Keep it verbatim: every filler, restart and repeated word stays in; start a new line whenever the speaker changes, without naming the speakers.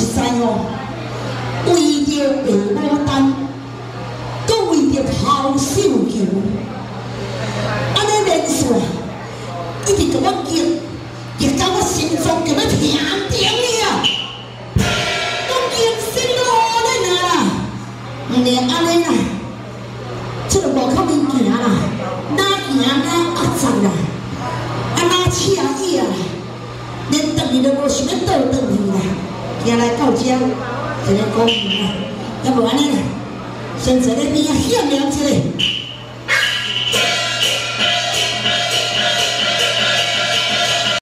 实在哦，为着下牡丹，搁为着抛绣球，安尼连续，一直甲我激，激到我心脏叫要停停去啊！都激死我咧啦！唔连安尼啦，这个无靠面行啦，哪行哪压杂啦，啊哪车椅啊！ 连等于都无想要倒转去啦，行来到这，一个公园啦，要无安尼啦，先坐咧边仔险了一下。